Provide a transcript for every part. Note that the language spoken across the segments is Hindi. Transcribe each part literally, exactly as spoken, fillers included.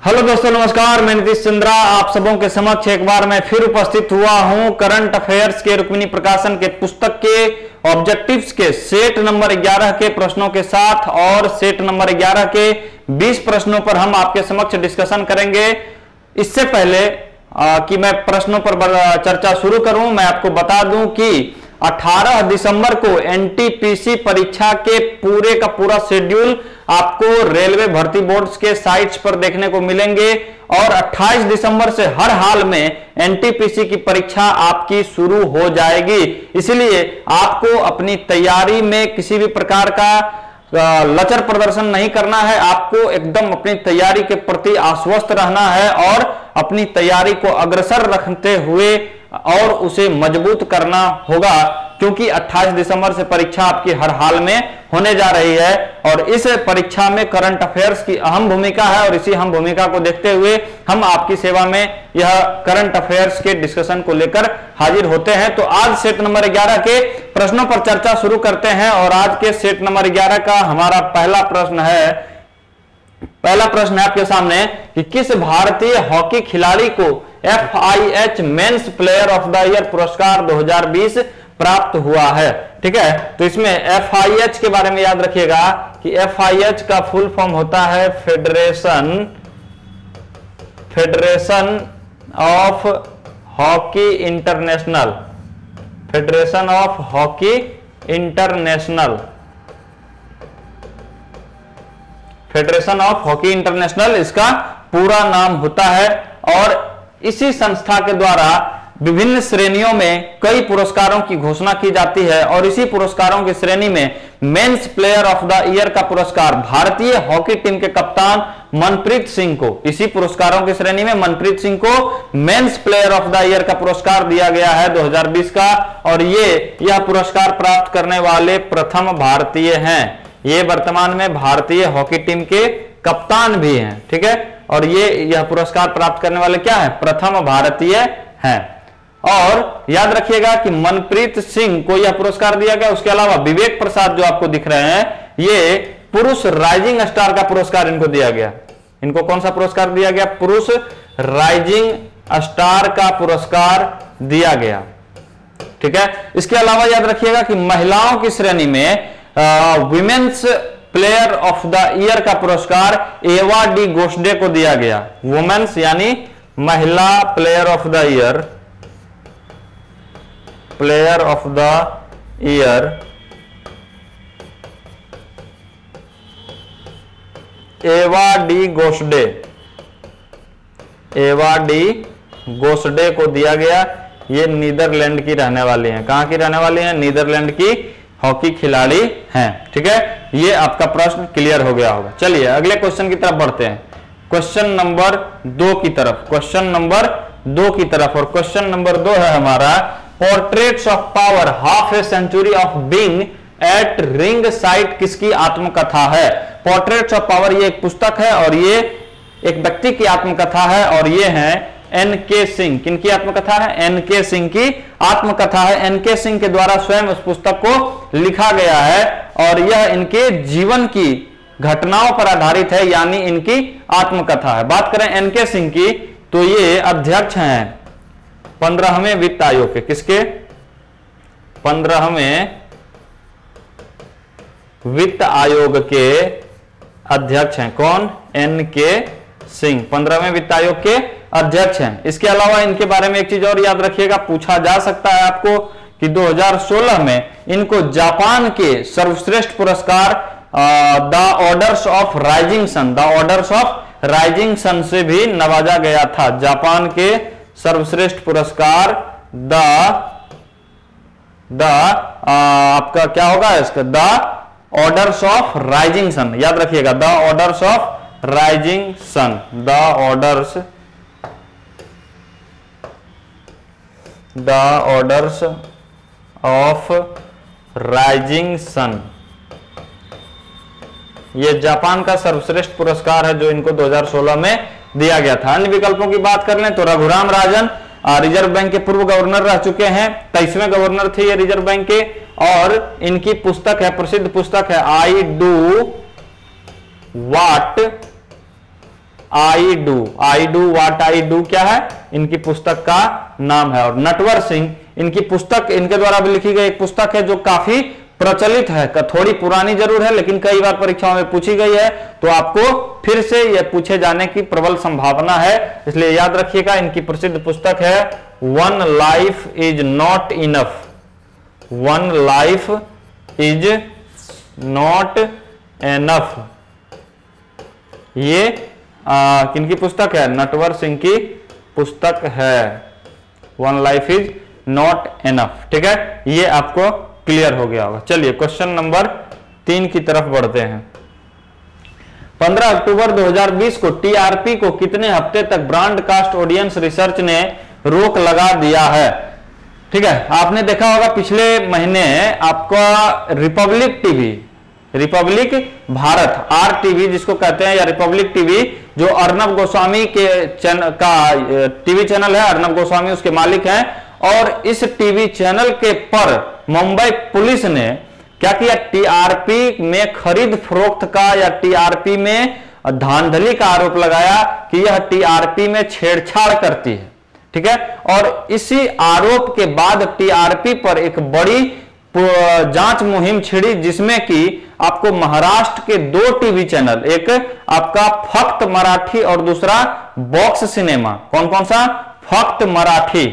हेलो दोस्तों, नमस्कार। मैं नीतीश चंद्रा आप सबों के समक्ष एक बार मैं फिर उपस्थित हुआ हूं करंट अफेयर्स के रुक्मिणी प्रकाशन के पुस्तक के ऑब्जेक्टिव्स के सेट नंबर ग्यारह के प्रश्नों के साथ। और सेट नंबर ग्यारह के बीस प्रश्नों पर हम आपके समक्ष डिस्कशन करेंगे। इससे पहले आ, कि मैं प्रश्नों पर चर्चा शुरू करूं, मैं आपको बता दूं कि अठारह दिसंबर को एनटीपीसी परीक्षा के पूरे का पूरा शेड्यूल आपको रेलवे भर्ती बोर्ड के साइट्स पर देखने को मिलेंगे। और अट्ठाईस दिसंबर से हर हाल में एनटीपीसी की परीक्षा आपकी शुरू हो जाएगी। इसलिए आपको अपनी तैयारी में किसी भी प्रकार का लचर प्रदर्शन नहीं करना है। आपको एकदम अपनी तैयारी के प्रति आश्वस्त रहना है और अपनी तैयारी को अग्रसर रखते हुए और उसे मजबूत करना होगा, क्योंकि अट्ठाईस दिसंबर से परीक्षा आपकी हर हाल में होने जा रही है। और इस परीक्षा में करंट अफेयर्स की अहम भूमिका है और इसी अहम भूमिका को देखते हुए हम आपकी सेवा में यह करंट अफेयर्स के डिस्कशन को लेकर हाजिर होते हैं। तो आज सेट नंबर ग्यारह के प्रश्नों पर चर्चा शुरू करते हैं। और आज के सेट नंबर ग्यारह का हमारा पहला प्रश्न है पहला प्रश्न है आपके सामने कि किस भारतीय हॉकी खिलाड़ी को F I H men's player of the year पुरस्कार दो हज़ार बीस प्राप्त हुआ है। ठीक है, तो इसमें एफ आई एच के बारे में याद रखिएगा कि एफ आई एच का फुल फॉर्म होता है federation federation of hockey international federation of hockey international federation of hockey international इसका पूरा नाम होता है। और इसी संस्था के द्वारा विभिन्न श्रेणियों में कई पुरस्कारों की घोषणा की जाती है। और इसी पुरस्कारों की श्रेणी में men's player of the year का पुरस्कार भारतीय हॉकी टीम के कप्तान मनप्रीत सिंह को इसी पुरस्कारों की श्रेणी में मनप्रीत सिंह को men's player of the year का पुरस्कार दिया गया है दो हज़ार बीस का। और ये यह पुरस्कार प्राप्त करने वाले प्रथम भारतीय हैं। ये वर्तमान में भारतीय हॉकी टीम के कप्तान भी हैं। ठीक है, और ये यह पुरस्कार प्राप्त करने वाले क्या है? प्रथम भारतीय हैं। और याद रखिएगा कि मनप्रीत सिंह को यह पुरस्कार दिया गया। उसके अलावा विवेक प्रसाद जो आपको दिख रहे हैं, ये पुरुष राइजिंग स्टार का पुरस्कार इनको दिया गया। इनको कौन सा पुरस्कार दिया गया? पुरुष राइजिंग स्टार का पुरस्कार दिया गया। ठीक है, इसके अलावा याद रखिएगा कि महिलाओं की श्रेणी में women's player of the year का पुरस्कार एवा डी गोस्डे को दिया गया। वुमेन्स यानी महिला player of the year player of the year Eva de Goede Eva de गोस्डे को दिया गया। ये नीदरलैंड की रहने वाली हैं। कहां की रहने वाली हैं? नीदरलैंड की हॉकी खिलाड़ी हैं। ठीक है, ये आपका प्रश्न क्लियर हो गया होगा। चलिए अगले क्वेश्चन की तरफ बढ़ते हैं। क्वेश्चन नंबर दो की तरफ क्वेश्चन नंबर दो की तरफ और क्वेश्चन नंबर दो है हमारा portraits of power half a century of being at ringside किसकी आत्मकथा है? पोर्ट्रेट्स ऑफ पावर ये एक पुस्तक है और ये एक व्यक्ति की आत्मकथा है। और ये है एन के सिंह। किनकी आत्मकथा है? एन के सिंह की आत्मकथा है। एन के सिंह के द्वारा स्वयं उस पुस्तक को लिखा गया है और यह इनके जीवन की घटनाओं पर आधारित है, यानी इनकी आत्मकथा है। बात करें एन के सिंह की, तो ये अध्यक्ष हैं पंद्रहवें वित्त आयोग के। किसके? पंद्रहवें वित्त आयोग के अध्यक्ष हैं। कौन? एन के सिंह पंद्रहवें वित्त आयोग के अध्यक्ष हैं। इसके अलावा इनके बारे में एक चीज और याद रखिएगा, पूछा जा सकता है आपको कि दो हज़ार सोलह में इनको जापान के सर्वश्रेष्ठ पुरस्कार the orders of rising sun the orders of rising sun से भी नवाजा गया था। जापान के सर्वश्रेष्ठ पुरस्कार द द आपका क्या होगा इसका? The orders of rising sun. याद रखिएगा, the orders of rising sun the orders the orders of rising sun. ये जापान का सर्वश्रेष्ठ पुरस्कार है जो इनको दो हज़ार सोलह में दिया गया था। अन्य विकल्पों की बात कर लें तो रघुराम राजन रिजर्व बैंक के पूर्व गवर्नर रह चुके हैं, तेईसवें गवर्नर थे ये रिजर्व बैंक के। और इनकी पुस्तक है, प्रसिद्ध पुस्तक है I do what I do, I do what I do क्या है, इनकी पुस्तक का नाम है। और नटवर सिंह, इनकी पुस्तक, इनके द्वारा भी लिखी गई एक पुस्तक है जो काफी प्रचलित है, थोड़ी पुरानी जरूर है लेकिन कई बार परीक्षाओं में पूछी गई है, तो आपको फिर से यह पूछे जाने की प्रबल संभावना है, इसलिए याद रखिएगा। इनकी प्रसिद्ध पुस्तक है one life is not enough, one life is not enough. ये आ, किनकी पुस्तक है, नटवर सिंह की पुस्तक है, one life is not enough. ठीक है, ये आपको क्लियर हो गया होगा। चलिए क्वेश्चन नंबर तीन की तरफ बढ़ते हैं। पंद्रह अक्टूबर दो हज़ार बीस को टीआरपी को कितने हफ्ते तक ब्रॉडकास्ट ऑडियंस रिसर्च ने रोक लगा दिया है? ठीक है, आपने देखा होगा पिछले महीने आपका Republic TV, Republic Bharat R TV जिसको कहते हैं, या रिपब्लिक टीवी जो अर्नब गोस्वामी के चैनल का टीवी चैनल है, अर्नब गोस्वामी उसके मालिक हैं, और इस टीवी चैनल के पर मुंबई पुलिस ने क्या किया, टीआरपी में खरीद फरोख्त का या टीआरपी में धांधली का आरोप लगाया कि यह टीआरपी में छेड़छाड़ करती है। ठीक है, और इसी आरोप के बाद टीआरपी पर एक बड़ी जांच मुहिम छिड़ी, जिसमें कि आपको महाराष्ट्र के दो टीवी चैनल, एक आपका फक्त मराठी और दूसरा बॉक्स सिनेमा, कौन कौन सा, फक्त मराठी,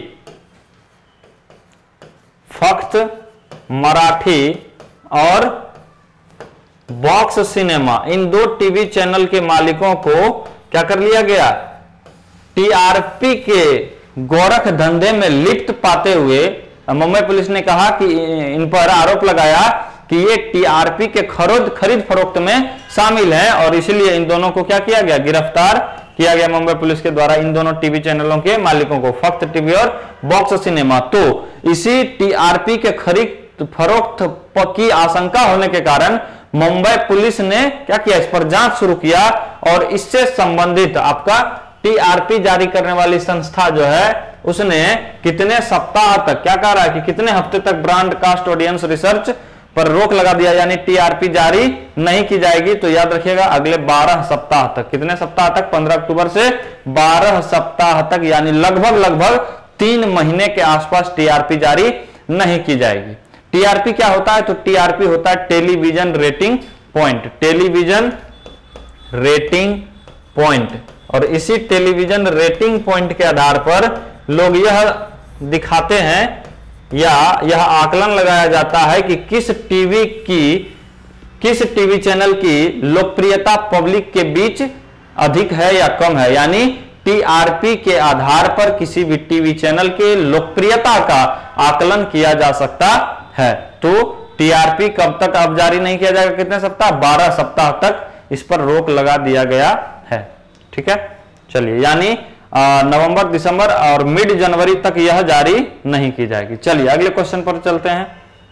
फक्त मराठी और बॉक्स सिनेमा, इन दो टीवी चैनल के मालिकों को क्या कर लिया गया, टीआरपी के गोरख धंधे में लिप्त पाते हुए मुंबई पुलिस ने कहा कि इन पर आरोप लगाया कि ये टीआरपी के खरीद खरीद फरोख्त में शामिल हैं, और इसलिए इन दोनों को क्या किया गया, गिरफ्तार किया गया मुंबई पुलिस के द्वारा, इन दोनों टीवी चैनलों के मालिकों को, फक्त टीवी और बॉक्स सिनेमा। तो इसी टीआरपी के खरीद फरोख्त की आशंका होने के कारण मुंबई पुलिस ने क्या किया, इस पर जांच शुरू किया, और इससे संबंधित आपका टीआरपी जारी करने वाली संस्था जो है उसने कितने सप्ताह तक, क्या कह रहा है कि कितने हफ्ते तक ब्रॉडकास्ट ऑडियंस रिसर्च पर रोक लगा दिया, यानी टीआरपी जारी नहीं की जाएगी। तो याद रखिएगा अगले बारह सप्ताह तक, कितने सप्ताह तक, पंद्रह अक्टूबर से बारह सप्ताह तक, यानी लगभग लगभग तीन महीने के आसपास टीआरपी जारी नहीं की जाएगी। टीआरपी क्या होता है, तो टीआरपी होता है television rating point, television rating point, और इसी टेलीविजन रेटिंग पॉइंट के आधार पर लोग यह दिखाते हैं या यह आकलन लगाया जाता है कि किस टीवी की, किस टीवी चैनल की लोकप्रियता पब्लिक के बीच अधिक है या कम है, यानी टीआरपी के आधार पर किसी भी टीवी चैनल के लोकप्रियता का आकलन किया जा सकता है। तो टीआरपी कब तक अब जारी नहीं किया जाएगा, कितने सप्ताह, बारह सप्ताह तक इस पर रोक लगा दिया गया है। ठीक है, चलिए, यानी नवंबर, दिसंबर और मिड जनवरी तक यह जारी नहीं की जाएगी। चलिए अगले क्वेश्चन पर चलते हैं।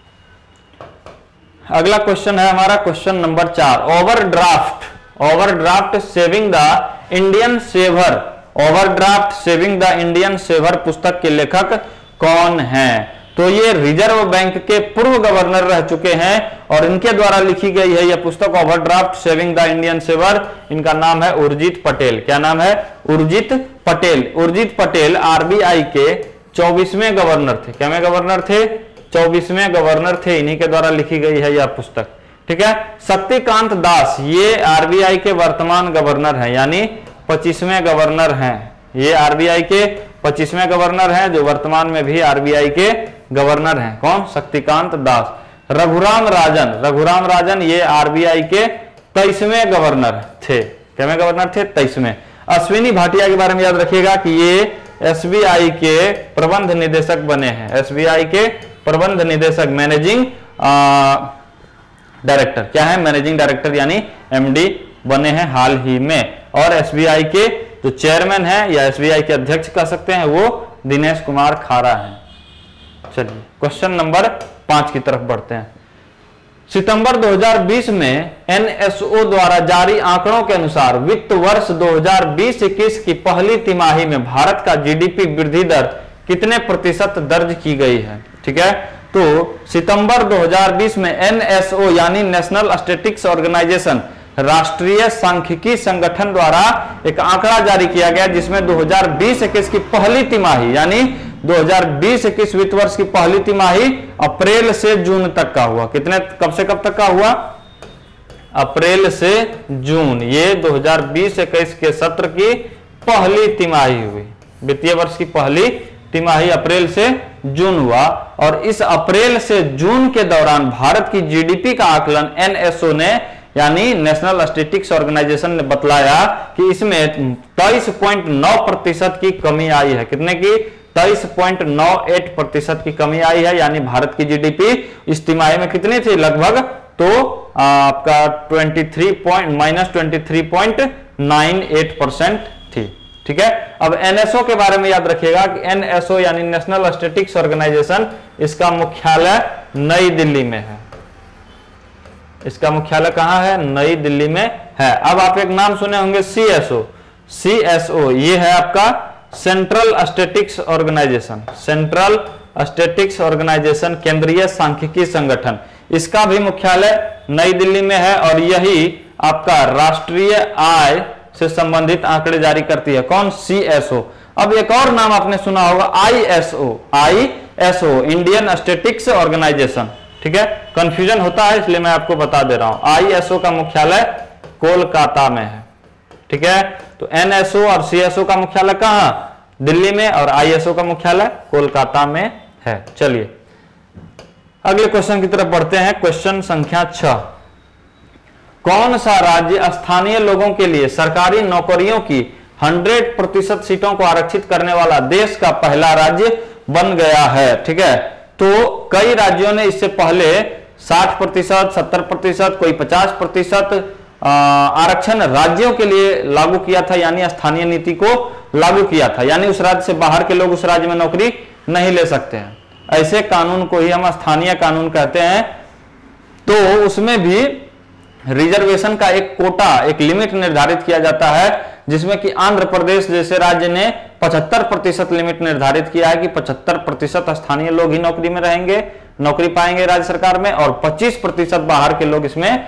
अगला क्वेश्चन है हमारा क्वेश्चन नंबर चार, overdraft, overdraft saving the Indian saver, overdraft saving the Indian saver पुस्तक के लेखक कौन हैं? तो ये रिजर्व बैंक के पूर्व गवर्नर रह चुके हैं और इनके द्वारा लिखी गई है यह पुस्तक overdraft saving the Indian saver. इनका नाम है उर्जित पटेल। क्या नाम है? उर्जित पटेल। उर्जित पटेल आरबीआई के चौबीसवें गवर्नर थे। क्या में गवर्नर थे? चौबीसवें गवर्नर थे। इन्हीं के द्वारा लिखी गई है यह पुस्तक। ठीक है। शक्तिकांत दास ये आरबीआई के वर्तमान गवर्नर हैं, यानी पच्चीसवें गवर्नर हैं। ये आरबीआई के पच्चीसवें गवर्नर हैं जो वर्तमान में भी आरबीआई के गवर्नर हैं। कौन? शक्तिकांत दास। रघुराम राजन, रघुराम राजन ये आरबीआई के तेईसवें गवर्नर थे। क्या में गवर्नर थे? तेईसवें। अश्विनी भाटिया के बारे में याद रखिएगा कि ये एसबीआई के प्रबंध निदेशक बने हैं। एसबीआई के प्रबंध निदेशक, मैनेजिंग डायरेक्टर। क्या है? मैनेजिंग डायरेक्टर यानी एमडी बने हैं हाल ही में। और एसबीआई के जो चेयरमैन है या एसबीआई के अध्यक्ष कह सकते हैं वो दिनेश कुमार खारा हैं। चलिए क्वेश्चन नंबर पांच की तरफ बढ़ते हैं। सितंबर दो हज़ार बीस में एनएसओ द्वारा जारी आंकड़ों के अनुसार वित्त वर्ष दो हज़ार बीस इक्कीस की पहली तिमाही में भारत का जीडीपी वृद्धि दर कितने प्रतिशत दर्ज की गई है? ठीक है। तो सितंबर दो हज़ार बीस में एनएसओ यानी नेशनल स्टैटिस्टिक्स ऑर्गेनाइजेशन राष्ट्रीय सांख्यिकी संगठन द्वारा एक आंकड़ा जारी किया गया जिसमें दो हज़ार बीस इक्कीस की पहली तिमाही यानी दो हज़ार बीस इक्कीस वित्त वर्ष की पहली तिमाही अप्रैल से जून तक का हुआ। कितने कब से कब तक का हुआ? अप्रैल से जून। ये दो हज़ार बीस इक्कीस के सत्र की पहली तिमाही हुई। वित्तीय वर्ष की पहली तिमाही अप्रैल से जून हुआ और इस अप्रैल से जून के दौरान भारत की जीडीपी का आकलन एनएसओ ने यानी नेशनल स्टैटिस्टिक्स ऑर्गेनाइजेशन ने बतलाया कि इसमें तेईस पॉइंट नौ प्रतिशत की कमी आई है। कितने की? तेईस पॉइंट नौ आठ प्रतिशत की कमी आई है। यानी भारत की जीडीपी इस तिमाही में कितनी थी? लगभग तो आपका तेईस पॉइंट माइनस तेईस पॉइंट नौ आठ परसेंट थी। ठीक है। अब एनएसओ के बारे में याद रखिएगा कि एनएसओ यानी नेशनल स्टैटिस्टिक्स ऑर्गेनाइजेशन, इसका मुख्यालय नई दिल्ली में है। इसका मुख्यालय कहां है? नई दिल्ली में है। अब आप एक नाम सुने होंगे सीएसओ। सीएसओ ये है आपका central statistics organisation. Central statistics organisation केंद्रीय सांख्यिकी संगठन, इसका भी मुख्यालय नई दिल्ली में है और यही आपका राष्ट्रीय आय से संबंधित आंकड़े जारी करती है। कौन? सीएसओ। अब एक और नाम आपने सुना होगा ISO. ISO Indian statistics organisation. ठीक है, कंफ्यूजन होता है इसलिए मैं आपको बता दे रहा हूं। आईएसओ का मुख्यालय कोलकाता में है। ठीक है, तो एनएसओ और सीएसओ का मुख्यालय कहां? दिल्ली में और आईएसओ का मुख्यालय कोलकाता में है। चलिए अगले क्वेश्चन की तरफ बढ़ते हैं। क्वेश्चन संख्या छह। कौन सा राज्य स्थानीय लोगों के लिए सरकारी नौकरियों की सौ प्रतिशत सीटों को आरक्षित करने वाला देश का पहला राज्य बन गया है? ठीक है, तो कई राज्यों ने इससे पहले साठ प्रतिशत, सत्तर प्रतिशत, कोई पचास प्रतिशत आरक्षण राज्यों के लिए लागू किया था, यानी स्थानीय नीति को लागू किया था। यानी उस राज्य से बाहर के लोग उस राज्य में नौकरी नहीं ले सकते हैं। ऐसे कानून को ही हम स्थानीय कानून कहते हैं। तो उसमें भी रिजर्वेशन का एक कोटा, एक लिमिट निर्धारित किया जाता है, जिसमें कि आंध्र प्रदेश जैसे राज्य ने पचहत्तर प्रतिशत लिमिट निर्धारित किया है कि पचहत्तर प्रतिशत स्थानीय लोग ही नौकरी में रहेंगे, नौकरी पाएंगे राज्य सरकार में, और पच्चीस प्रतिशत बाहर के लोग इसमें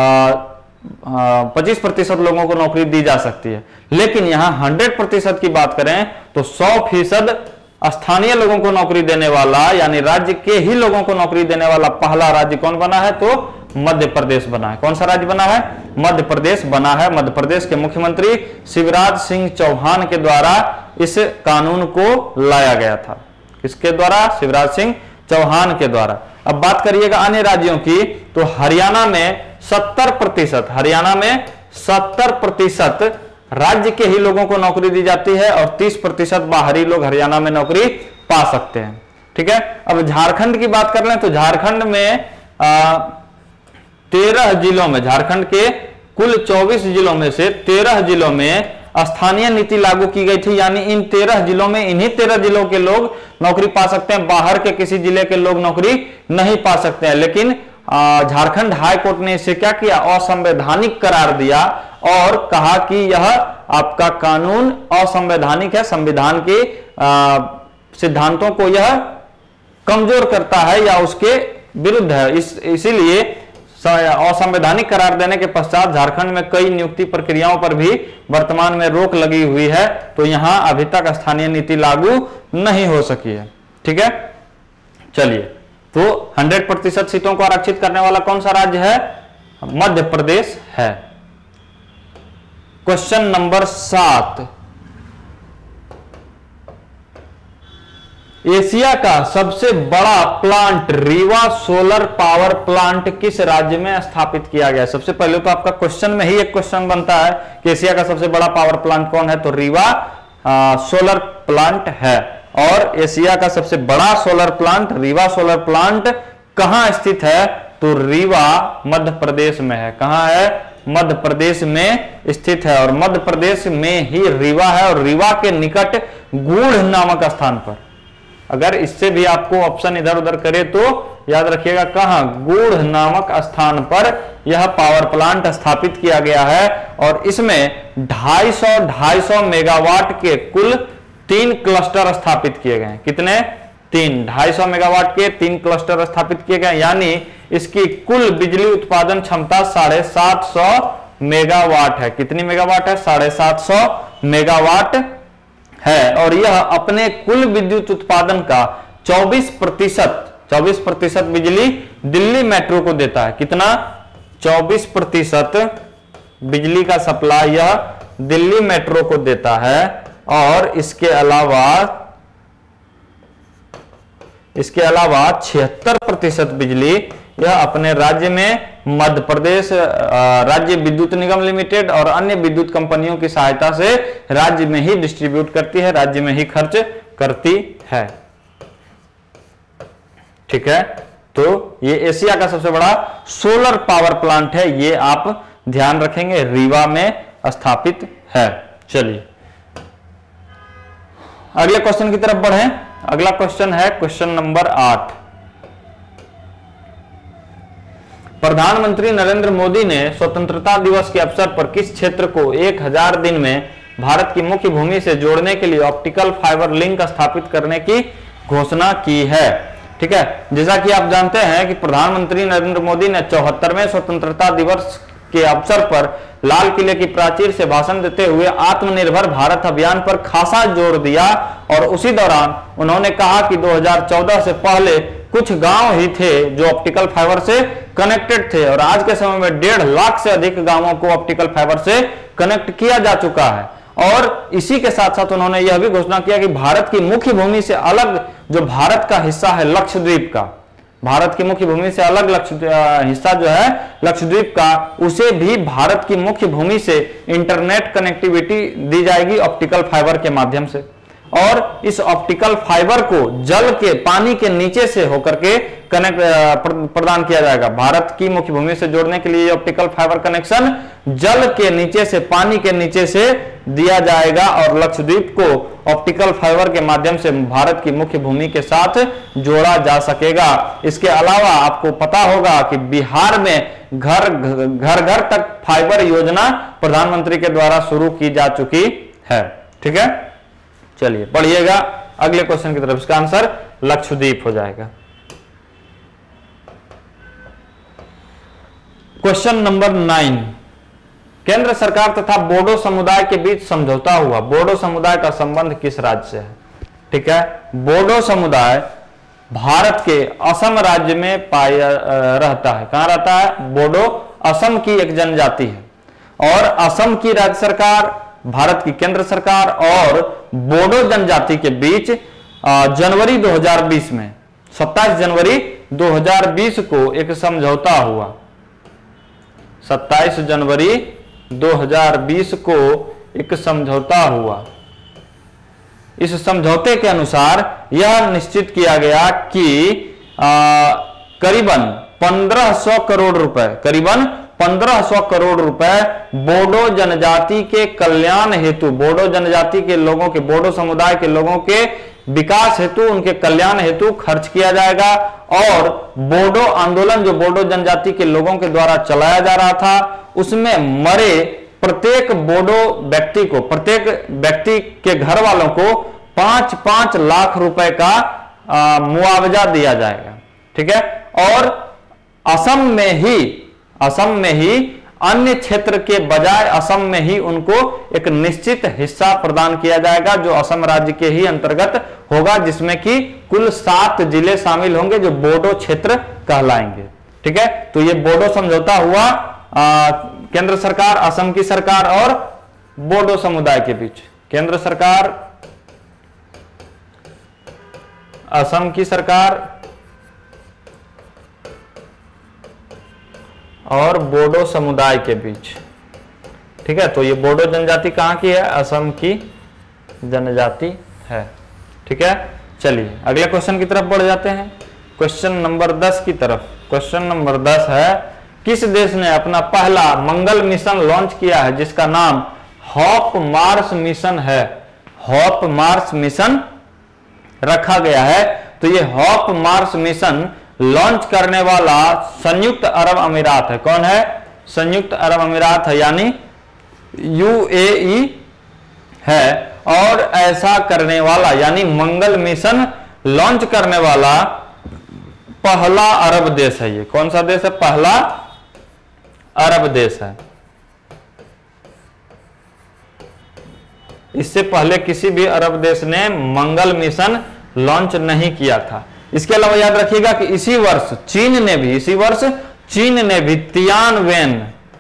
पच्चीस प्रतिशत लोगों को नौकरी दी जा सकती है। लेकिन यहां सौ प्रतिशत की बात करें तो सौ फीसद स्थानीय लोगों को नौकरी देने वाला यानी राज्य के ही लोगों को नौकरी देने वाला पहला राज्य कौन बना है? तो मध्य प्रदेश बना है। कौन सा राज्य बना है? मध्य प्रदेश बना है। मध्य प्रदेश के मुख्यमंत्री शिवराज सिंह चौहान के द्वारा इस कानून को लाया गया था। किसके द्वारा? शिवराज सिंह चौहान के द्वारा। अब बात करिएगा अन्य राज्यों की, तो हरियाणा में सत्तर प्रतिशत हरियाणा में सत्तर प्रतिशत राज्य के ही लोगों को नौकरी दी जाती है और तीस प्रतिशत बाहरी लोग हरियाणा में नौकरी पा सकते हैं। ठीक है, अब झारखंड की बात कर लें तो झारखंड में आ, तेरह जिलों में, झारखंड के कुल चौबीस जिलों में से तेरह जिलों में स्थानीय नीति लागू की गई थी। यानी इन तेरह जिलों में इन्हीं तेरह जिलों के लोग नौकरी पा सकते हैं, बाहर के किसी जिले के लोग नौकरी नहीं पा सकते हैं। लेकिन झारखंड हाई कोर्ट ने इसे क्या किया? असंवैधानिक करार दिया और कहा कि यह आपका कानून असंवैधानिक है, संविधान के सिद्धांतों को यह कमजोर करता है या उसके विरुद्ध है। इस इसीलिए असंवैधानिक करार देने के पश्चात झारखंड में कई नियुक्ति प्रक्रियाओं पर भी वर्तमान में रोक लगी हुई है। तो यहां अभी तक स्थानीय नीति लागू नहीं हो सकी है। ठीक है, चलिए, तो सौ प्रतिशत सीटों को आरक्षित करने वाला कौन सा राज्य है? मध्य प्रदेश है। क्वेश्चन नंबर सात। एशिया का सबसे बड़ा plant Rewa solar power plant किस राज्य में स्थापित किया गया? सबसे पहले तो आपका क्वेश्चन में ही एक क्वेश्चन बनता है कि एशिया का सबसे बड़ा पावर प्लांट कौन है? तो रीवा आ, सोलर प्लांट है। और एशिया का सबसे बड़ा solar plant Rewa solar plant कहां स्थित है? तो रीवा मध्य प्रदेश में है। कहां है? मध्य प्रदेश में स्थित है और मध्य प्रदेश में ही रीवा है और रीवा के निकट गूढ़ नामक स्थान पर। अगर इससे भी आपको ऑप्शन इधर उधर करे तो याद रखिएगा कहां? गूढ़ नामक स्थान पर यह पावर प्लांट स्थापित किया गया है और इसमें ढाई सौ ढाई सौ मेगावाट के कुल तीन क्लस्टर स्थापित किए गए। कितने? तीन। ढाई सौ मेगावाट के तीन क्लस्टर स्थापित किए गए, यानी इसकी कुल बिजली उत्पादन क्षमता साढ़े सात सौ मेगावाट है। कितनी मेगावाट है? साढ़े सात सौ मेगावाट है। और यह अपने कुल विद्युत उत्पादन का चौबीस प्रतिशत चौबीस प्रतिशत बिजली दिल्ली मेट्रो को देता है। कितना? चौबीस प्रतिशत बिजली का सप्लाई यह दिल्ली मेट्रो को देता है। और इसके अलावा इसके अलावा छिहत्तर प्रतिशत बिजली यह अपने राज्य में मध्य प्रदेश राज्य विद्युत निगम लिमिटेड और अन्य विद्युत कंपनियों की सहायता से राज्य में ही डिस्ट्रीब्यूट करती है, राज्य में ही खर्च करती है। ठीक है, तो ये एशिया का सबसे बड़ा सोलर पावर प्लांट है, ये आप ध्यान रखेंगे, रीवा में स्थापित है। चलिए अगले क्वेश्चन की तरफ बढ़ें। अगला क्वेश्चन है क्वेश्चन नंबर आठ। प्रधानमंत्री नरेंद्र मोदी ने स्वतंत्रता दिवस के अवसर पर किस क्षेत्र को एक हजार दिन में भारत की मुख्य भूमि से जोड़ने के लिए ऑप्टिकल फाइबर लिंक स्थापित करने की घोषणा की है? ठीक है, जैसा कि आप जानते हैं कि प्रधानमंत्री नरेंद्र मोदी ने चौहत्तरवें स्वतंत्रता दिवस के अवसर पर लाल किले की प्राचीर से भाषण देते हुए आत्मनिर्भर भारत अभियान पर खासा जोर दिया। और उसी दौरान उन्होंने कहा कि दो हज़ार चौदह से पहले कुछ गांव ही थे जो ऑप्टिकल फाइबर से कनेक्टेड थे और आज के समय में डेढ़ लाख से अधिक गांवों को ऑप्टिकल फाइबर से कनेक्ट किया जा चुका है। और इसी के साथ साथ उन्होंने यह भी घोषणा किया कि भारत की मुख्य भूमि से अलग जो भारत का हिस्सा है लक्षद्वीप का, भारत की मुख्य भूमि से अलग लक्ष्य हिस्सा जो है लक्षद्वीप का, उसे भी भारत की मुख्य भूमि से इंटरनेट कनेक्टिविटी दी जाएगी ऑप्टिकल फाइबर के माध्यम से। और इस ऑप्टिकल फाइबर को जल के पानी के नीचे से होकर के कनेक्ट प्रदान किया जाएगा। भारत की मुख्य भूमि से जोड़ने के लिए ऑप्टिकल फाइबर कनेक्शन जल के नीचे से पानी के नीचे से दिया जाएगा और लक्षद्वीप को ऑप्टिकल फाइबर के माध्यम से भारत की मुख्य भूमि के साथ जोड़ा जा सकेगा। इसके अलावा आपको पता होगा कि बिहार में घर घर घर तक फाइबर योजना प्रधानमंत्री के द्वारा शुरू की जा चुकी है। ठीक है, चलिए पढ़िएगा अगले क्वेश्चन की तरफ। इसका आंसर लक्षद्वीप हो जाएगा। Question number nine. केंद्र सरकार तथा बोडो समुदाय के बीच समझौता हुआ। बोडो समुदाय का संबंध किस राज्य से है? ठीक है, बोडो समुदाय भारत के असम राज्य में पाया रहता है। कहां रहता है? बोडो असम की एक जनजाति है और असम की राज्य सरकार, भारत की केंद्र सरकार और बोडो जनजाति के बीच जनवरी दो हज़ार बीस में सत्ताईस जनवरी दो हज़ार बीस को एक समझौता हुआ। सत्ताईस जनवरी दो हज़ार बीस को एक समझौता हुआ। इस समझौते के अनुसार यह निश्चित किया गया कि करीबन पंद्रह सौ करोड़ रुपए करीबन पंद्रह सौ करोड़ रुपए बोडो जनजाति के कल्याण हेतु, बोडो जनजाति के लोगों के, बोडो समुदाय के लोगों के विकास हेतु, उनके कल्याण हेतु खर्च किया जाएगा। और बोडो आंदोलन जो बोडो जनजाति के लोगों के द्वारा चलाया जा रहा था, उसमें मरे प्रत्येक बोडो व्यक्ति को, प्रत्येक व्यक्ति के घर वालों को पांच पांच लाख रुपए का मुआवजा दिया जाएगा। ठीक है, और असम में ही असम में ही अन्य क्षेत्र के बजाय असम में ही उनको एक निश्चित हिस्सा प्रदान किया जाएगा जो असम राज्य के ही अंतर्गत होगा, जिसमें कि कुल सात जिले शामिल होंगे जो बोडो क्षेत्र कहलाएंगे। ठीक है, तो ये बोडो समझौता हुआ आ, केंद्र सरकार, असम की सरकार और बोडो समुदाय के बीच। केंद्र सरकार, असम की सरकार और बोडो समुदाय के बीच। ठीक है, तो ये बोडो जनजाति कहां की है? असम की जनजाति है। ठीक है, चलिए अगले क्वेश्चन की तरफ बढ़ जाते हैं, क्वेश्चन नंबर दस की तरफ। क्वेश्चन नंबर दस है, किस देश ने अपना पहला मंगल मिशन लॉन्च किया है जिसका नाम हॉप मार्स मिशन है? हॉप मार्स मिशन रखा गया है। तो ये हॉप मार्स मिशन लॉन्च करने वाला संयुक्त अरब अमीरात है। कौन है? संयुक्त अरब अमीरात है, यानी यूएई है। और ऐसा करने वाला यानी मंगल मिशन लॉन्च करने वाला पहला अरब देश है। ये कौन सा देश है? पहला अरब देश है। इससे पहले किसी भी अरब देश ने मंगल मिशन लॉन्च नहीं किया था। इसके अलावा याद रखिएगा कि इसी वर्ष चीन ने भी इसी वर्ष चीन ने भी Tianwen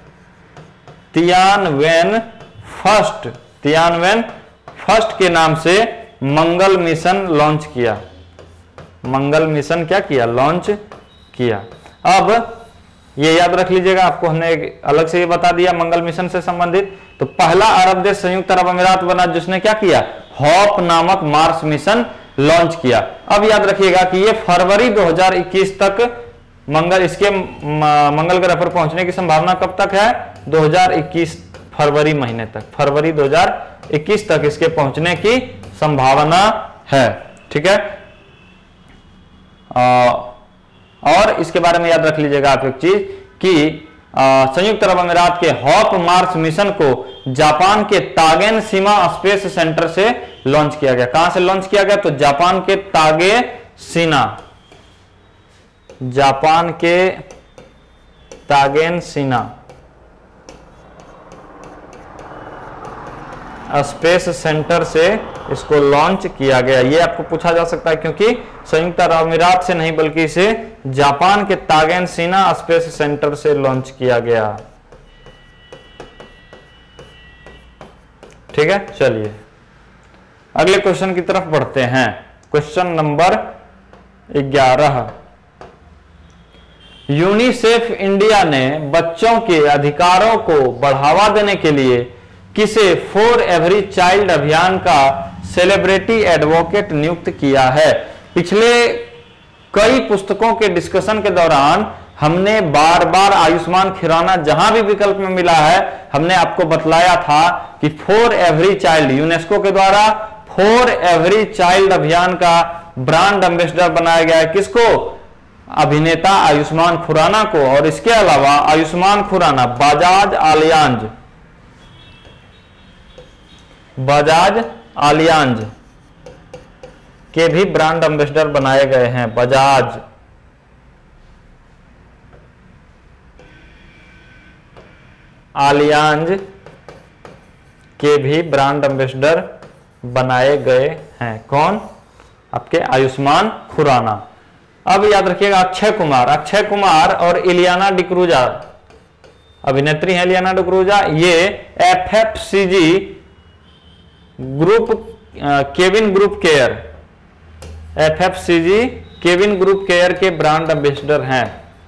Tianwen first Tianwen first के नाम से मंगल मिशन लॉन्च किया। मंगल मिशन क्या किया? लॉन्च किया। अब ये याद रख लीजिएगा, आपको हमने अलग से ये बता दिया मंगल मिशन से संबंधित। तो पहला अरब देश संयुक्त अरब अमीरात बना जिसने क्या किया? हॉप नामक मार्स मिशन लॉन्च किया। अब याद रखिएगा कि ये फरवरी दो हज़ार इक्कीस तक मंगल इसके मंगल ग्रह पर पहुंचने की संभावना कब तक है? दो हज़ार इक्कीस फरवरी महीने तक, फरवरी दो हज़ार इक्कीस तक इसके पहुंचने की संभावना है। ठीक है। आ, और इसके बारे में याद रख लीजिएगा आप एक चीज कि संयुक्त अरब अमीरात के हॉप मार्स मिशन को जापान के तागेन सीमा स्पेस सेंटर से लॉन्च किया गया। कहां से लॉन्च किया गया? तो जापान के तागे सीना जापान के तागेन सीना स्पेस सेंटर से इसको लॉन्च किया गया। ये आपको पूछा जा सकता है क्योंकि संयुक्त अरब अमीरात से नहीं बल्कि इसे जापान के तागेन सीना स्पेस सेंटर से लॉन्च किया गया। ठीक है, चलिए अगले क्वेश्चन की तरफ बढ़ते हैं। क्वेश्चन नंबर ग्यारह। यूनिसेफ इंडिया ने बच्चों के अधिकारों को बढ़ावा देने के लिए किसे फॉर एवरी चाइल्ड अभियान का सेलिब्रिटी एडवोकेट नियुक्त किया है? पिछले कई पुस्तकों के डिस्कशन के दौरान हमने बार बार आयुष्मान खुराना जहां भी विकल्प में मिला है हमने आपको बतलाया था कि फॉर एवरी चाइल्ड यूनेस्को के द्वारा फॉर एवरी चाइल्ड अभियान का ब्रांड एम्बेसडर बनाया गया है। किसको? अभिनेता आयुष्मान खुराना को। और इसके अलावा आयुष्मान खुराना बजाज आलियांज बजाज आलियांज के भी ब्रांड एम्बेसडर बनाए गए हैं। बजाज आलियांज के भी ब्रांड एम्बेसडर बनाए गए हैं। कौन? आपके आयुष्मान खुराना। अब याद रखिएगा अक्षय कुमार अक्षय कुमार और इलियाना डिक्रूजा अभिनेत्री हैं। इलियाना डिक्रूजा ये F F C G group Cavin group care F F C G Cavin group care के ब्रांड एम्बेसडर हैं।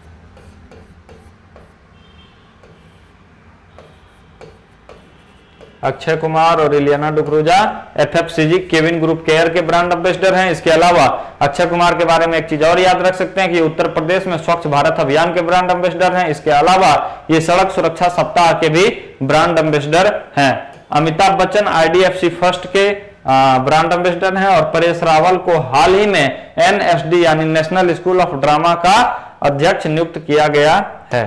अक्षय कुमार और Ileana D'Cruz F F C G Cavin group care के ब्रांड एम्बेसडर हैं। इसके अलावा अक्षय कुमार के बारे में एक चीज और याद रख सकते हैं कि उत्तर प्रदेश में स्वच्छ भारत अभियान के ब्रांड एम्बेसडर हैं। इसके अलावा ये सड़क सुरक्षा सप्ताह के भी ब्रांड एम्बेसडर हैं। Amitabh Bachchan I D F C first के ब्रांड एम्बेसडर हैं और परेश रावल को हाल ही में एन एस डी यानी नेशनल स्कूल ऑफ ड्रामा का अध्यक्ष नियुक्त किया गया है।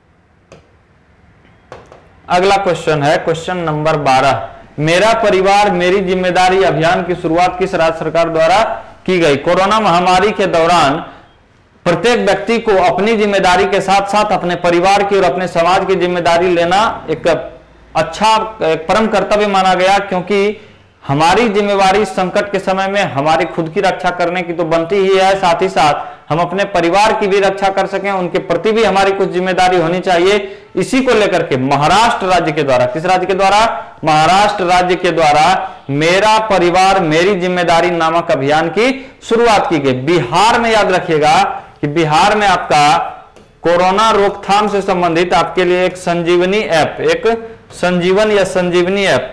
अगला क्वेश्चन है क्वेश्चन नंबर बारह। मेरा परिवार मेरी जिम्मेदारी अभियान की शुरुआत किस राज्य सरकार द्वारा की गई? कोरोना महामारी के दौरान प्रत्येक व्यक्ति को अपनी जिम्मेदारी के साथ साथ अपने परिवार की और अपने समाज की जिम्मेदारी लेना एक अच्छा एक परम कर्तव्य माना गया, क्योंकि हमारी जिम्मेवारी संकट के समय में हमारी खुद की रक्षा करने की तो बनती ही है, साथ ही साथ हम अपने परिवार की भी रक्षा कर सकें, उनके प्रति भी हमारी कुछ जिम्मेदारी होनी चाहिए। इसी को लेकर के महाराष्ट्र राज्य के द्वारा, किस राज्य के द्वारा? महाराष्ट्र राज्य के द्वारा मेरा परिवार मेरी जिम्मेदारी नामक अभियान की शुरुआत की गई। बिहार में याद रखिएगा कि बिहार में आपका कोरोना रोकथाम से संबंधित आपके लिए एक संजीवनी ऐप, एक संजीवन या Sanjeevani app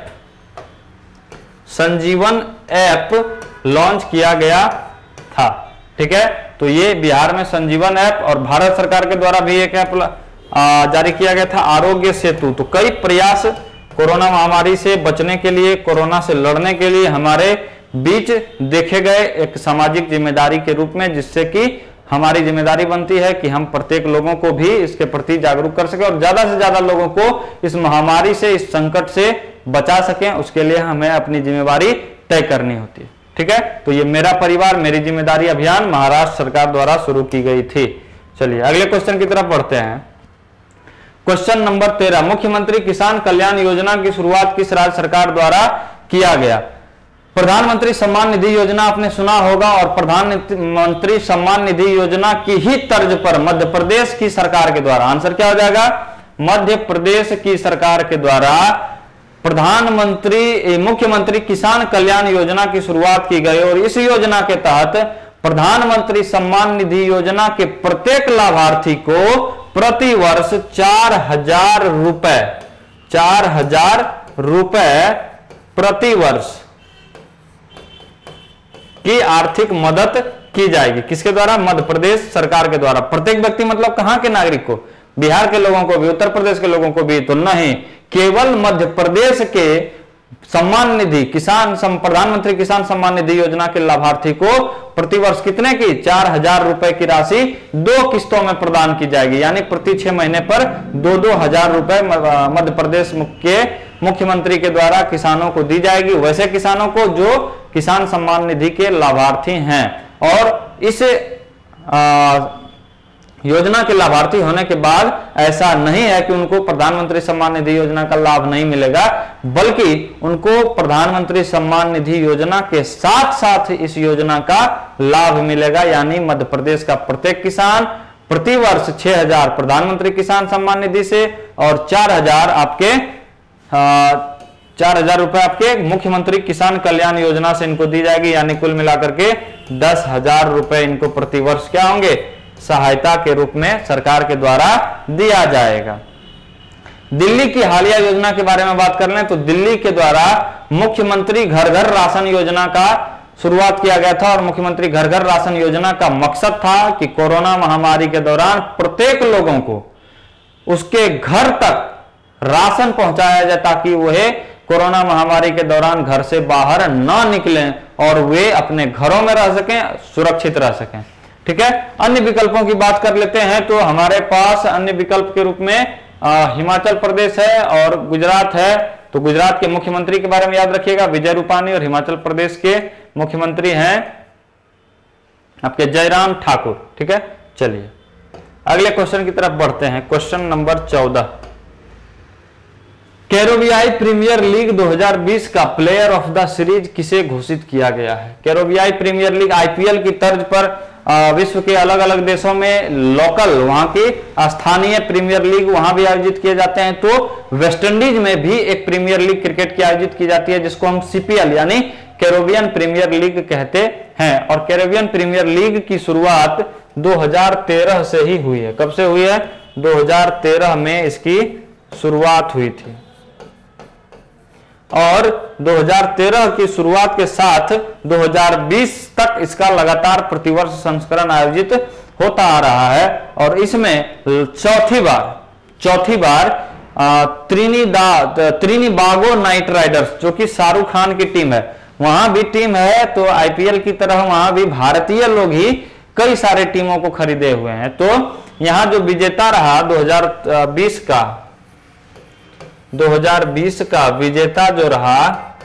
Sanjeevan app launch किया गया था। ठीक है, तो ये बिहार में संजीवन ऐप और भारत सरकार के द्वारा भी एक ऐप जारी किया गया था, आरोग्य सेतु। तो कई प्रयास कोरोना महामारी से बचने के लिए, कोरोना से लड़ने के लिए हमारे बीच देखे गए एक सामाजिक जिम्मेदारी के रूप में, जिससे कि हमारी जिम्मेदारी बनती है कि हम प्रत्येक लोगों को भी इसके प्रति जागरूक कर सके और ज्यादा से ज्यादा लोगों को इस महामारी से, इस संकट से बचा सकें। उसके लिए हमें अपनी जिम्मेदारी तय करनी होती है। ठीक है, तो ये मेरा परिवार मेरी जिम्मेदारी अभियान महाराष्ट्र सरकार द्वारा शुरू की गई थी। चलिए अगले क्वेश्चन की तरफ बढ़ते हैं। क्वेश्चन नंबर तेरह। मुख्यमंत्री किसान कल्याण योजना की शुरुआत किस राज्य सरकार द्वारा किया गया। प्रधानमंत्री सम्मान निधि योजना आपने सुना होगा, और प्रधानमंत्री सम्मान निधि योजना की ही तर्ज पर मध्य प्रदेश की सरकार के द्वारा, आंसर क्या हो जाएगा, मध्य प्रदेश की सरकार के द्वारा प्रधानमंत्री मुख्यमंत्री किसान कल्याण योजना की शुरुआत की गई। और इस योजना के तहत प्रधानमंत्री सम्मान निधि योजना के प्रत्येक लाभार्थी को प्रति वर्ष चार हजार रुपए चार हजार रुपए प्रति वर्ष की आर्थिक मदद की जाएगी। किसके द्वारा, मध्य प्रदेश सरकार के द्वारा। प्रत्येक व्यक्ति मतलब कहां के नागरिक को, बिहार के लोगों को भी, उत्तर प्रदेश के लोगों को भी तो नहीं, केवल मध्य प्रदेश के सम्मान निधि किसान प्रधानमंत्री किसान सम्मान निधि योजना के लाभार्थी को प्रतिवर्ष कितने की, चार हजार रुपए की राशि दो किस्तों में प्रदान की जाएगी। यानी प्रति छह महीने पर दो दो हजार रुपए मध्य प्रदेश के मुख्यमंत्री के द्वारा किसानों को दी जाएगी, वैसे किसानों को जो किसान सम्मान निधि के लाभार्थी हैं। और इस आ, योजना के लाभार्थी होने के बाद ऐसा नहीं है कि उनको प्रधानमंत्री सम्मान निधि योजना का लाभ नहीं मिलेगा, बल्कि उनको प्रधानमंत्री सम्मान निधि योजना के साथ साथ इस योजना का लाभ मिलेगा। यानी मध्य प्रदेश का प्रत्येक किसान प्रति वर्ष छह हजार प्रधानमंत्री किसान सम्मान निधि से और चार हजार आपके चार हजार रुपए आपके मुख्यमंत्री किसान कल्याण योजना से इनको दी जाएगी। यानी कुल मिलाकर के दस हजार रुपए इनको प्रति वर्ष क्या होंगे, सहायता के रूप में सरकार के द्वारा दिया जाएगा। दिल्ली की हालिया योजना के बारे में बात कर लें तो दिल्ली के द्वारा मुख्यमंत्री घर घर राशन योजना का शुरुआत किया गया था। और मुख्यमंत्री घर घर राशन योजना का मकसद था कि कोरोना महामारी के दौरान प्रत्येक लोगों को उसके घर तक राशन पहुंचाया जाए, ताकि वह कोरोना महामारी के दौरान घर से बाहर ना निकलें और वे अपने घरों में रह सकें, सुरक्षित रह सकें। ठीक है, अन्य विकल्पों की बात कर लेते हैं तो हमारे पास अन्य विकल्प के रूप में आ, हिमाचल प्रदेश है और गुजरात है। तो गुजरात के मुख्यमंत्री के बारे में याद रखिएगा, विजय रूपानी, और हिमाचल प्रदेश के मुख्यमंत्री हैं आपके जयराम ठाकुर। ठीक है, चलिए अगले क्वेश्चन की तरफ बढ़ते हैं। क्वेश्चन नंबर चौदह, कैरेबियाई प्रीमियर लीग दो हज़ार बीस का प्लेयर ऑफ द सीरीज किसे घोषित किया गया है। कैरेबियाई प्रीमियर लीग आईपीएल की तर्ज पर विश्व के अलग अलग देशों में लोकल वहां की स्थानीय प्रीमियर लीग वहां भी आयोजित किए जाते हैं। तो वेस्टइंडीज में भी एक प्रीमियर लीग क्रिकेट की आयोजित की जाती है, जिसको हम सीपीएल यानी कैरेबियन प्रीमियर लीग कहते हैं। और कैरेबियन प्रीमियर लीग की शुरुआत दो हज़ार तेरह से ही हुई है। कब से हुई है, दो हज़ार तेरह में इसकी शुरुआत हुई थी। और दो हज़ार तेरह की शुरुआत के साथ दो हज़ार बीस तक इसका लगातार प्रतिवर्ष संस्करण आयोजित होता आ रहा है। और इसमें चौथी बार चौथी बार त्रिनिदाद त्रिनिबागो नाइट राइडर्स, जो कि शाहरुख खान की टीम है, वहां भी टीम है। तो आईपीएल की तरह वहां भी भारतीय लोग ही कई सारे टीमों को खरीदे हुए हैं। तो यहां जो विजेता रहा दो हज़ार बीस का दो हज़ार बीस का विजेता जो रहा,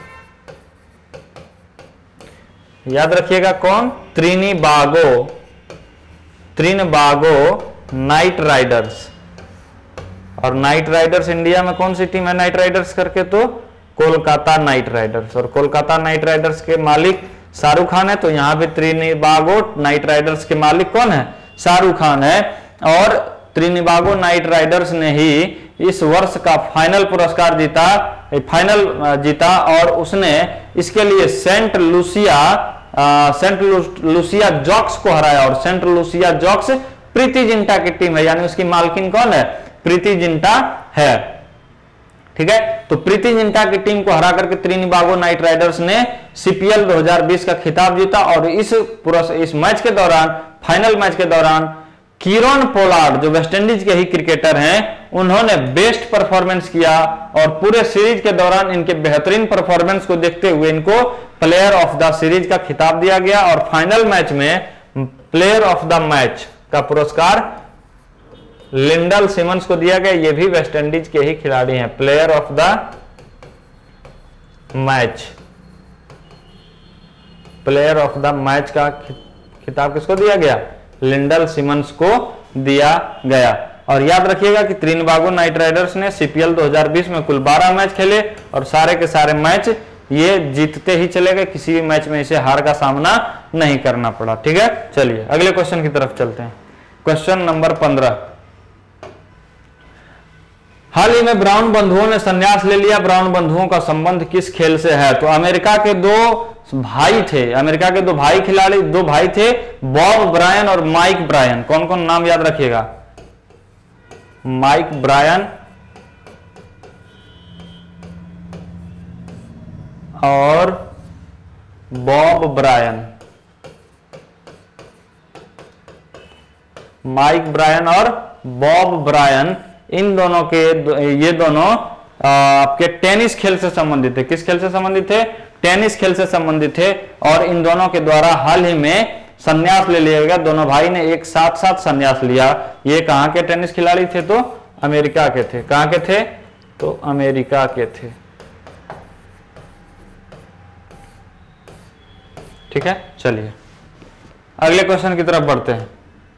याद रखिएगा कौन, त्रिनिबागो त्रिनिबागो नाइट राइडर्स। और नाइट राइडर्स इंडिया में कौन सी टीम है नाइट राइडर्स करके, तो कोलकाता नाइट राइडर्स। और कोलकाता नाइट राइडर्स के मालिक शाहरुख खान है। तो यहां पे त्रिनिबागो नाइट राइडर्स के मालिक कौन है, शाहरुख खान है। और त्रिनिबागो नाइट राइडर्स ने ही इस वर्ष का फाइनल पुरस्कार जीता फाइनल जीता और उसने इसके लिए सेंट लूसिया आ, सेंट लूसिया जॉक्स को हराया। और Saint Lucia Zouks Preity Zinta की टीम है, यानी उसकी मालकिन कौन है, प्रीति जिंटा है। ठीक है, तो प्रीति जिंटा की टीम को हरा करके त्रिनिबागो नाइट राइडर्स ने सीपीएल दो हज़ार बीस का खिताब जीता। और इस इस मैच के दौरान, फाइनल मैच के दौरान कीरोन पोलार्ड जो वेस्टइंडीज के ही क्रिकेटर हैं, उन्होंने बेस्ट परफॉर्मेंस किया। और पूरे सीरीज के दौरान इनके बेहतरीन परफॉर्मेंस को देखते हुए इनको प्लेयर ऑफ द सीरीज का खिताब दिया गया। और फाइनल मैच में प्लेयर ऑफ द मैच का पुरस्कार लिंडल सिमंस को दिया गया। ये भी वेस्टइंडीज के ही खिलाड़ी हैं। Player of the match player of the match का खिताब किसको दिया गया, लिंडल सिमंस को दिया गया। और याद रखिएगा कि त्रिनिबागो नाइट राइडर्स ने सीपीएल दो हज़ार बीस में कुल बारह मैच खेले और सारे के सारे मैच ये जीतते ही चले गए, किसी भी मैच में इसे हार का सामना नहीं करना पड़ा। ठीक है, चलिए अगले क्वेश्चन की तरफ चलते हैं। क्वेश्चन नंबर पंद्रह, हाल ही में ब्राउन बंधुओं ने संन्यास ले लिया, ब्राउन बंधुओं का संबंध किस खेल से है? तो अमेरिका के दो भाई थे, अमेरिका के दो भाई खिलाड़ी, दो भाई थे, बॉब ब्रायन और माइक ब्रायन। कौन कौन नाम याद रखिएगा? माइक ब्रायन और बॉब ब्रायन, माइक ब्रायन और बॉब ब्रायन, इन दोनों के, ये दोनों आपके टेनिस खेल से संबंधित थे। किस खेल से संबंधित थे? टेनिस खेल से संबंधित थे। और इन दोनों के द्वारा हाल ही में संन्यास ले लिया गया, दोनों भाई ने एक साथ साथ संन्यास लिया। ये कहां के टेनिस खिलाड़ी थे? तो अमेरिका के थे। कहां के थे? तो अमेरिका के थे। ठीक है, चलिए अगले क्वेश्चन की तरफ बढ़ते हैं।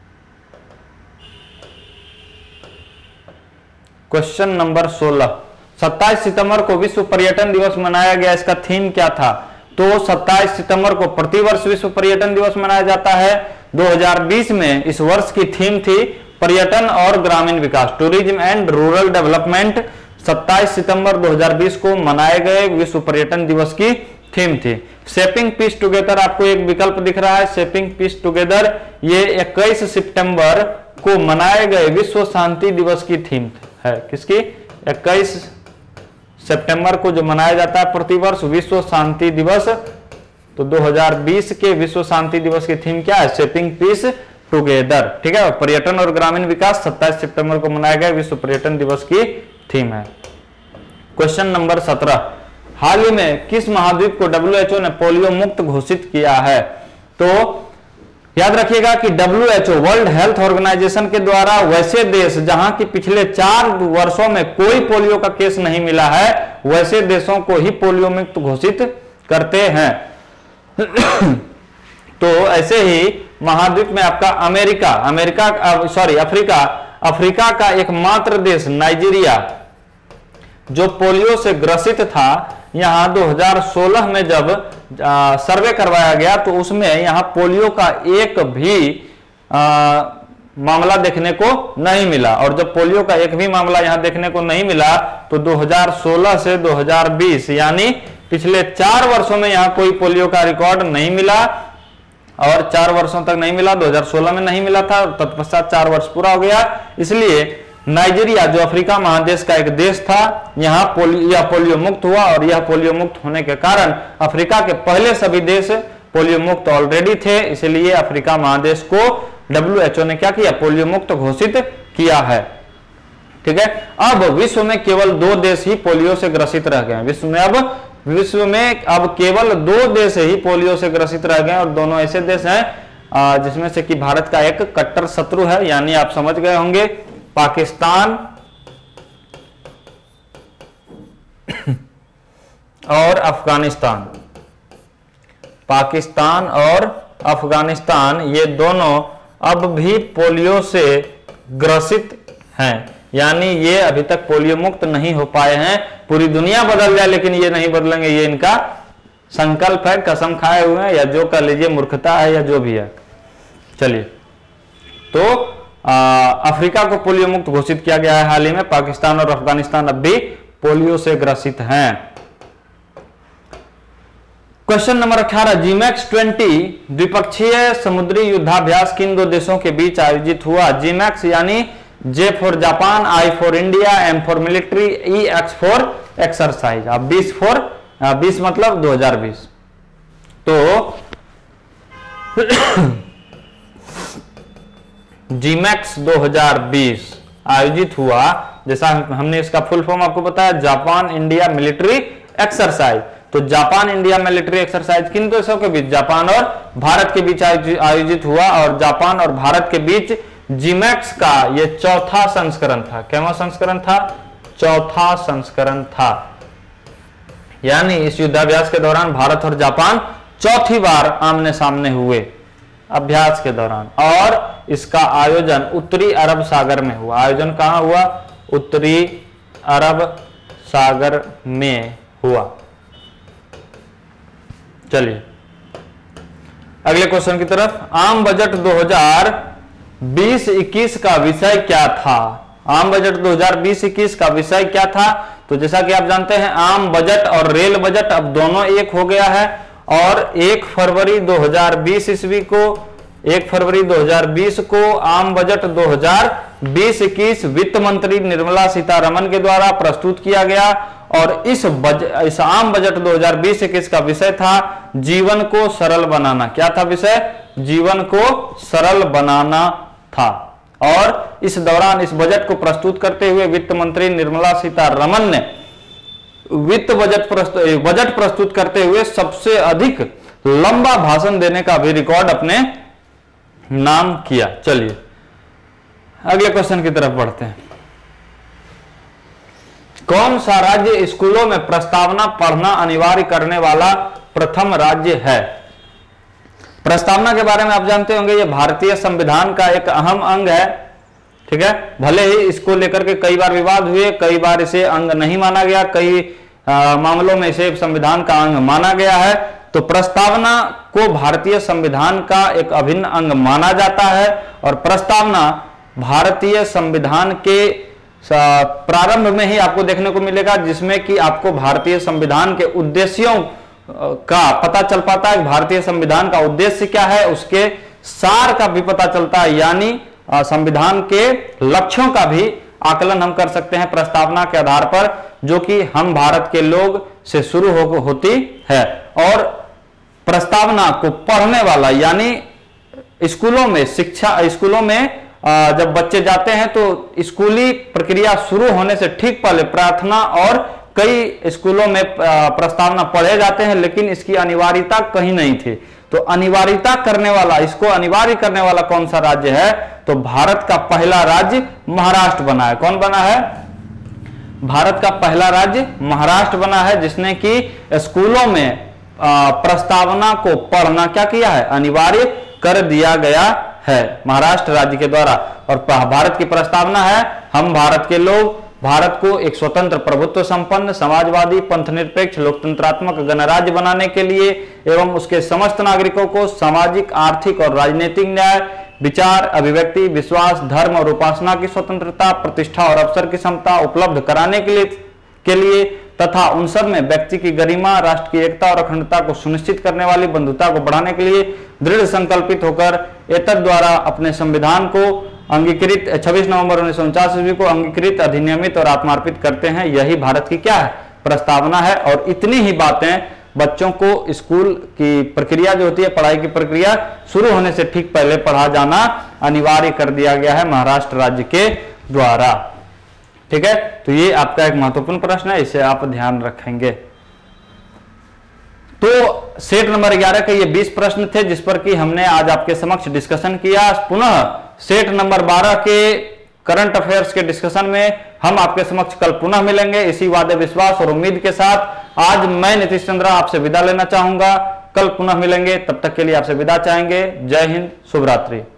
क्वेश्चन नंबर सोलह, सत्ताईस सितंबर को विश्व पर्यटन दिवस मनाया गया, इसका थीम क्या था? तो सत्ताईस सितंबर को प्रतिवर्ष विश्व पर्यटन दिवस मनाया जाता है। दो हज़ार बीस में इस वर्ष की थीम थी पर्यटन और ग्रामीण विकास, टूरिज्म एंड रूरल डेवलपमेंट। सत्ताईस सितंबर दो हज़ार बीस को मनाए गए विश्व पर्यटन दिवस की थीम थी। शेपिंग पीस टुगेदर, आपको एक विकल्प दिख रहा है, शेपिंग पीस टुगेदर, ये इक्कीस सितंबर को मनाए गए विश्व शांति दिवस की थीम है। किसकी? इक्कीस सितंबर को जो मनाया जाता है प्रतिवर्ष विश्व शांति दिवस, तो दो हज़ार बीस के विश्व शांति दिवस की थीम क्या है? Shaping peace together. ठीक है, पर्यटन और ग्रामीण विकास सत्ताईस सितंबर को मनाया गया विश्व पर्यटन दिवस की थीम है। क्वेश्चन नंबर सत्रह, हाल ही में किस महाद्वीप को डब्ल्यू एच ओ ने पोलियो मुक्त घोषित किया है? तो याद रखिएगा कि W H O world health organisation के द्वारा वैसे देश जहां की पिछले चार वर्षों में कोई पोलियो का केस नहीं मिला है, वैसे देशों को ही पोलियो मुक्त घोषित करते हैं। तो ऐसे ही महाद्वीप में आपका America, America sorry Africa, Africa का एकमात्र देश नाइजीरिया जो पोलियो से ग्रसित था, यहां दो हज़ार सोलह में जब आ, सर्वे करवाया गया तो उसमें यहां पोलियो का एक भी आ, मामला देखने को नहीं मिला। और जब पोलियो का एक भी मामला यहां देखने को नहीं मिला तो दो हज़ार सोलह से दो हज़ार बीस यानी पिछले चार वर्षों में यहां कोई पोलियो का रिकॉर्ड नहीं मिला, और चार वर्षों तक नहीं मिला, दो हज़ार सोलह में नहीं मिला था, तत्पश्चात चार वर्ष पूरा हो गया। इसलिए नाइजीरिया जो अफ्रीका महादेश का एक देश था, यहाँ पोलियो यह पोलियो मुक्त हुआ, और यह पोलियो मुक्त होने के कारण अफ्रीका के पहले सभी देश पोलियो मुक्त ऑलरेडी थे, इसलिए अफ्रीका महादेश को डब्ल्यू एच ओ ने क्या किया? पोलियो मुक्त घोषित किया है। ठीक है, अब विश्व में केवल दो देश ही पोलियो से ग्रसित रह गए। विश्व में अब विश्व में अब केवल दो देश ही पोलियो से ग्रसित रह गए, और दोनों ऐसे देश हैं जिसमें से कि भारत का एक कट्टर शत्रु है, यानी आप समझ गए होंगे, पाकिस्तान और अफगानिस्तान। पाकिस्तान और अफगानिस्तान ये दोनों अब भी पोलियो से ग्रसित हैं, यानी ये अभी तक पोलियो मुक्त नहीं हो पाए हैं। पूरी दुनिया बदल जाए लेकिन ये नहीं बदलेंगे, ये इनका संकल्प है, कसम खाए हुए हैं, या जो कर लीजिए मूर्खता है या जो भी है। चलिए, तो आ, अफ्रीका को पोलियो मुक्त घोषित किया गया है हाल ही में। पाकिस्तान और अफगानिस्तान अब भी पोलियो से ग्रसित हैं। क्वेश्चन नंबर अठारह, जीमैक्स ट्वेंटी द्विपक्षीय समुद्री युद्धाभ्यास किन दो देशों के बीच आयोजित हुआ? जीमैक्स यानी J for Japan, I for India, M for military, E X for exercise. अब बीस फॉर बीस मतलब दो हज़ार बीस। तो जीमैक्स दो हज़ार बीस आयोजित हुआ, जैसा हमने इसका फुल फॉर्म आपको बताया, जापान इंडिया मिलिट्री एक्सरसाइज। तो जापान इंडिया मिलिट्री एक्सरसाइज किन देशों के बीच? जापान और भारत के बीच आयोजित हुआ, और जापान और भारत के बीच जीमैक्स का ये चौथा संस्करण था। कैवा संस्करण था? चौथा संस्करण था। यानी इस युद्धाभ्यास के दौरान भारत और जापान चौथी बार आमने सामने हुए अभ्यास के दौरान, और इसका आयोजन उत्तरी अरब सागर में हुआ। आयोजन कहां हुआ? उत्तरी अरब सागर में हुआ। चलिए अगले क्वेश्चन की तरफ। आम बजट दो हज़ार बीस इक्कीस का विषय क्या था? आम बजट दो हज़ार बीस इक्कीस का विषय क्या था? तो जैसा कि आप जानते हैं आम बजट और रेल बजट अब दोनों एक हो गया है और एक फरवरी दो हज़ार बीस ईस्वी को एक फरवरी दो हज़ार बीस को आम बजट दो हज़ार बीस इक्कीस वित्त मंत्री निर्मला सीतारमण के द्वारा प्रस्तुत किया गया और इस बज, इस आम बजट दो हज़ार बीस इक्कीस का विषय था जीवन को सरल बनाना। क्या था विषय? जीवन को सरल बनाना था। और इस दौरान इस बजट को प्रस्तुत करते हुए वित्त मंत्री निर्मला सीतारमण ने वित्त बजट प्रस्तुत बजट प्रस्तुत करते हुए सबसे अधिक लंबा भाषण देने का भी रिकॉर्ड अपने नाम किया। चलिए अगले क्वेश्चन की तरफ बढ़ते हैं। कौन सा राज्य स्कूलों में प्रस्तावना पढ़ना अनिवार्य करने वाला प्रथम राज्य है? प्रस्तावना के बारे में आप जानते होंगे, यह भारतीय संविधान का एक अहम अंग है। ठीक है, भले ही इसको लेकर के कई बार विवाद हुए, कई बार इसे अंग नहीं माना गया, कई आ, मामलों में इसे संविधान का अंग माना गया है। तो प्रस्तावना को भारतीय संविधान का एक अभिन्न अंग माना जाता है और प्रस्तावना भारतीय संविधान के प्रारंभ में ही आपको देखने को मिलेगा, जिसमें कि आपको भारतीय संविधान के उद्देश्यों का पता चल पाता है। भारतीय संविधान का उद्देश्य क्या है, उसके सार का भी पता चलता है, यानी संविधान के लक्ष्यों का भी आकलन हम कर सकते हैं प्रस्तावना के आधार पर, जो कि हम भारत के लोग से शुरू हो, होती है। और प्रस्तावना को पढ़ने वाला, यानी स्कूलों में शिक्षा स्कूलों में जब बच्चे जाते हैं तो स्कूली प्रक्रिया शुरू होने से ठीक पहले प्रार्थना और कई स्कूलों में प्रस्तावना पढ़े जाते हैं, लेकिन इसकी अनिवार्यता कहीं नहीं थी। तो अनिवार्यता करने वाला, इसको अनिवार्य करने वाला कौन सा राज्य है? तो भारत का पहला राज्य महाराष्ट्र बना है। कौन बना है? भारत का पहला राज्य महाराष्ट्र बना है, जिसने कि स्कूलों में प्रस्तावना को पढ़ना क्या किया है? अनिवार्य कर दिया गया है महाराष्ट्र राज्य के द्वारा। और भारत की प्रस्तावना है, हम भारत के लोग भारत को एक स्वतंत्र प्रभुत्व संपन्न समाजवादी पंथनिरपेक्ष लोकतंत्रात्मक गणराज्य बनाने के लिए एवं उसके समस्त नागरिकों को सामाजिक, आर्थिक और राजनीतिक न्याय, विचार, अभिव्यक्ति, विश्वास, धर्म और उपासना की स्वतंत्रता, प्रतिष्ठा और अवसर की समता उपलब्ध कराने के लिए के लिए तथा उन सब में व्यक्ति की गरिमा, राष्ट्र की एकता और अखंडता को सुनिश्चित करने वाली बंधुता को बढ़ाने के लिए दृढ़ संकल्पित होकर एतद द्वारा अपने संविधान को अंगीकृत छब्बीस नवंबर उन्नीस सौ उनचास ईस्वी को अंगीकृत, अधिनियमित और आत्मार्पित करते हैं। यही भारत की क्या है? प्रस्तावना है। और इतनी ही बातें बच्चों को स्कूल की प्रक्रिया जो होती है, पढ़ाई की प्रक्रिया शुरू होने से ठीक पहले पढ़ा जाना अनिवार्य कर दिया गया है महाराष्ट्र राज्य के द्वारा। ठीक है, तो ये आपका एक महत्वपूर्ण प्रश्न है, इसे आप ध्यान रखेंगे। तो सेट नंबर ग्यारह के ये बीस प्रश्न थे जिस पर कि हमने आज आपके समक्ष डिस्कशन किया। पुनः सेट नंबर बारह के करंट अफेयर्स के डिस्कशन में हम आपके समक्ष कल पुनः मिलेंगे इसी वादे, विश्वास और उम्मीद के साथ। आज मैं नीतीश चंद्रा आपसे विदा लेना चाहूंगा, कल पुनः मिलेंगे, तब तक के लिए आपसे विदा चाहेंगे। जय हिंद, शुभ रात्रि।